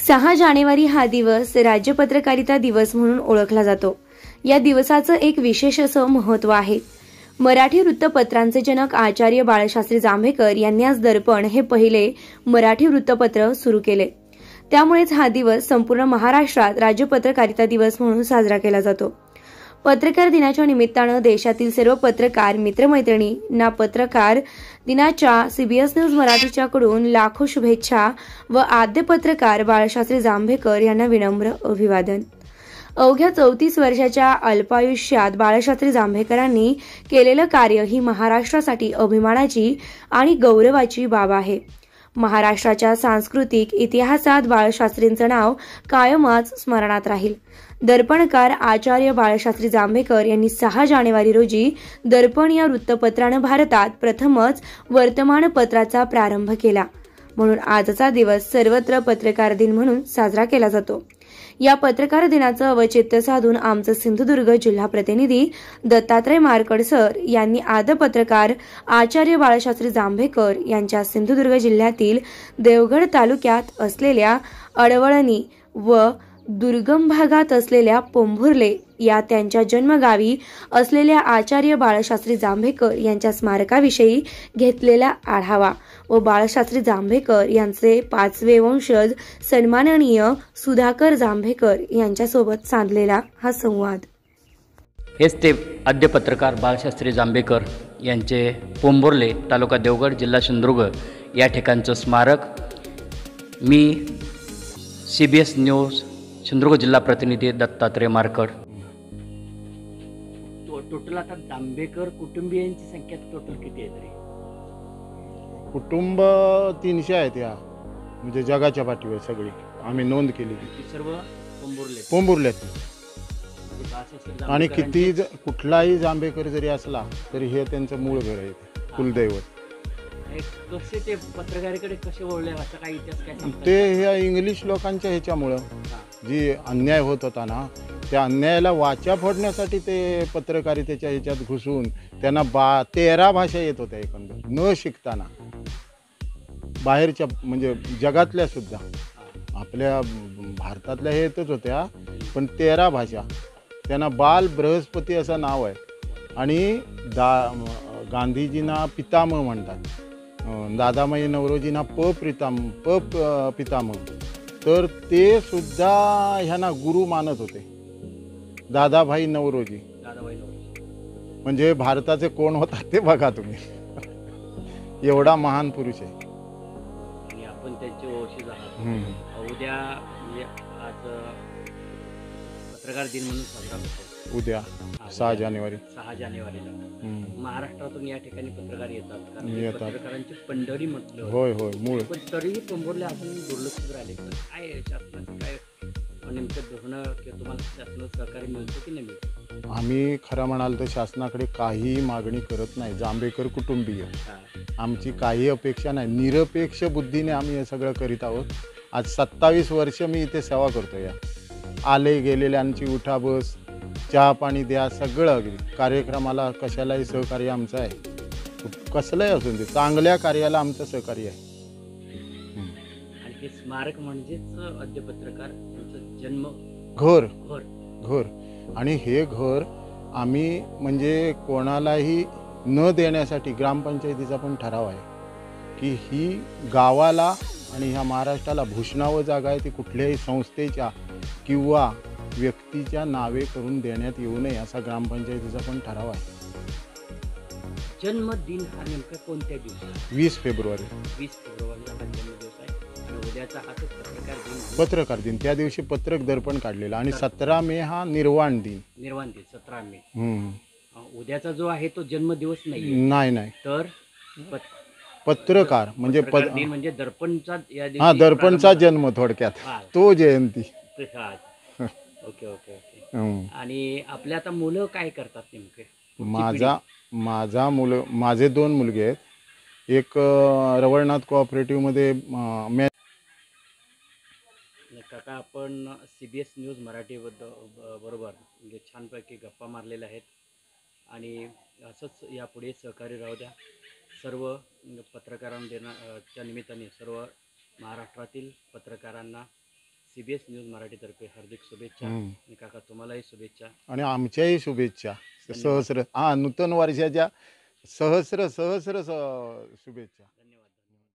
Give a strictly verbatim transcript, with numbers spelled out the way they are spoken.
सहा जानेवारी हा दिवस राज्य पत्रकारिता दिवस म्हणून ओळखला जातो। या दिवसाचं एक विशेष असं महत्त्व आहे। मराठी वृत्तपत्रांचे जनक आचार्य बाळशास्त्री जांभेकर यांनी आज दर्पण हे पहिले मराठी वृत्तपत्र सुरू केले। त्यामुळेच हा दिवस संपूर्ण महाराष्ट्रात राज्य पत्रकारिता दिवस म्हणून साजरा केला जातो। पत्रकार दिनाच्या निमित्तानं देशातील सर्व पत्रकार मित्रमैत्रिणींना पत्रकार दिनाच्या सीबीएस न्यूज मराठीच्याकडून लाखो शुभेच्छा व आद्य पत्रकार बाळशास्त्री जांभेकर यांना विनम्र अभिवादन। अवघ्या चौतीस वर्षाच्या अल्पायुष्यात बाळशास्त्री जांभेकरांनी केलेलं कार्य ही महाराष्ट्रासाठी अभिमानाची आणि गौरवाची बाब आहे। महाराष्ट्राच्या सांस्कृतिक इतिहासात बाळशास्त्रींचं नाव कायमच स्मरणात राहील। दर्पणकार आचार्य बाळशास्त्री जांभेकर यांनी सहा जानेवारी रोजी दर्पण या वृत्तपत्रानं भारतात प्रथमच वर्तमानपत्राचा प्रारंभ केला, म्हणून आजचा दिवस सर्वत्र पत्रकार दिन म्हणून साजरा केला जातो। या पत्रकार दिनाचं अवचित्य साधून आमचे सिंधुदुर्ग जिल्हा प्रतिनिधी दत्तात्रय मारकड सर यांनी आद्य पत्रकार आचार्य बाळशास्त्री जांभेकर यांच्या सिंधुदुर्ग जिल्ह्यातील देवगड तालुक्यात असलेल्या अडवळणी व दुर्गम भागात असलेल्या पोंभुर्ले या त्यांच्या जन्मगावी असलेल्या आचार्य बाळशास्त्री जांभेकर यांच्या स्मारकाविषयी घेतलेला आढावा व बाळशास्त्री जांभेकर यांचे पाचवे वंशज सन्माननीय सुधाकर जांभेकर यांच्यासोबत साधलेला हा संवाद। हेच ते आद्य पत्रकार बाळशास्त्री जांभेकर यांचे पोंभुर्ले तालुका देवगड जिल्हा सिंधुदुर्ग या ठिकाणचं स्मारक। मी C B S news Sindhudurg जिल्हा प्रतिनिधी दत्तात्रय मारकड। टोटल आता जांभेकर कुटुंबियांची संख्या टोटल किती आहे तरी? कुटुंब तीनशे आहेत या, म्हणजे जगाच्या पाठीवर सगळी आम्ही नोंद केली सर्व पोंभुर्ले पोंभुर्ल्यात। आणि किती कुठलाही जांभेकर जरी असला तरी हे त्यांचं मूळ घर आहे, कुलदैवत। कसे ते पत्रकारितेकडे कसे वळले असं काही इतिहास काय? ते ह्या इंग्लिश लोकांच्या ह्याच्यामुळं जी अन्याय होत होता ना, त्या अन्यायाला वाचा फोडण्यासाठी ते पत्रकारितेच्या ह्याच्यात घुसून त्यांना बा तेरा भाषा येत होत्या एकंदर न शिकताना, बाहेरच्या म्हणजे जगातल्या सुद्धा आपल्या भारतातल्या हे येतच होत्या, पण तेरा भाषा। त्यांना बाल बृहस्पती असं नाव आहे आणि दा गांधीजींना पितामह म्हणतात, दादामाई नवरोजींना प प्रिताम प पितामह, तर ते सुद्धा ह्यांना गुरु मानत होते। दादाभाई नवरोजी म्हणजे भारताचे कोण होता ते बघा तुम्ही, एवढा महान पुरुष आहे आणि आपण त्यांचे वंशज आहात। उद्या आज पत्रकार दिन म्हणून साजरा होतो, उद्या सहा जानेवारी सहा जानेवारीला महाराष्ट्रातून या ठिकाणी पत्रकार येतात, कारण येतात पत्रकारांची पंढरी म्हटलं। होय होय मूळ, पण तरीही पोंभुर्ले आपण दुर्लक्ष राहिले। काय शासनाचं काय नेमकं धोरणं किंवा तुम्हाला शासनाचं सहकार्य मिळतं की नाही मिळतं? आम्ही खरं म्हणाल तर शासनाकडे काही मागणी करत नाही। जांभेकर कुटुंबीय आमची काही अपेक्षा नाही, निरपेक्ष बुद्धीने आम्ही हे सगळं करीत आहोत। आज सत्तावीस वर्ष मी इथे सेवा करतो। या आले गेलेल्यांची उठा बस, चहा पाणी द्या, सगळं अगदी कार्यक्रमाला कशालाही सहकार्य आमचं आहे, कसलंही असून ते चांगल्या कार्याला आमचं सहकार्य आहे। आणि हे स्मारक म्हणजेच आद्य पत्रकार यांचं जन्म घर घर घर आणि हे घर आम्ही म्हणजे कोणालाही न देण्यासाठी ग्रामपंचायतीचा पण ठराव आहे की ही गावाला आणि ह्या महाराष्ट्राला भूषणावं जागा आहे, ती कुठल्याही संस्थेच्या किंवा व्यक्तीच्या नावे करून देण्यात येऊ नये असा ग्रामपंचायतीचा पण ठराव आहे। जन्मदिन हा नेमका कोणत्या दिवशी? वीस फेब्रुवारी वीस फेब्रुवारीला हा जन्मदिवस आहे आणि उद्याचा हा तो पत्रकार दिन। पत्रकार दिन त्या दिवशी पत्रक दर्पण काढलेला आणि सतरा मे हा निर्वाण दिन। निर्वाण दिन सतरा मे। हम्म उद्याचा जो आहे तो जन्मदिवस नाही नाही नाही तर पत्रकार म्हणजे दिन म्हणजे दर्पणचा हा दर्पणचा जन्म थोडक्यात, तो जयंती। Okay okay okay. आणि आपल्या आता मुलं काय करतात नेमके? माझा माझा मुलं माझे दोन मुलगे आहेत, एक रवळनाथ कोऑपरेटिव्हमध्ये मॅ काका आपण सी बी एस न्यूज मराठीबद्दल बरोबर म्हणजे छानपैकी गप्पा मारलेल्या आहेत आणि असंच यापुढे सहकार्य राहू द्या। सर्व पत्रकारांना देण्याच्या निमित्ताने सर्व महाराष्ट्रातील पत्रकारांना सी बी एस न्यूज मराठीतर्फे हार्दिक शुभेच्छा. हम्म. आणि काका तुम्हालाही शुभेच्छा. आणि आमच्याही शुभेच्छा सहस्र हा नूतन वर्षाच्या सहस्र सहस्र स- शुभेच्छा.